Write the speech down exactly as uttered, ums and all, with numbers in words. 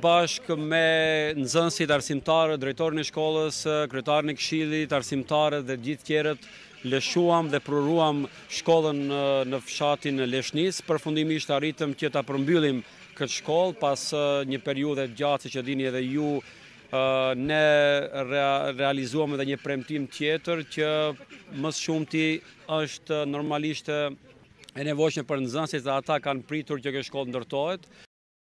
Bashkë me nxënësit, arsimtarët, drejtorin e shkollës, kryetarin e këshillit, arsimtarët dhe gjithë tjerët, lëshuam dhe pruruam shkollën në fshatin Leshnis. Përfundimisht arritëm që ta përmbyllim këtë shkollë pas një periudhe gjatë, siç e dini edhe ju. Ne realizuam edhe një premtim tjetër që më së shumti është normalisht e nevojshme për nxënësit dhe ata kanë pritur që kjo shkollë ndërtohet.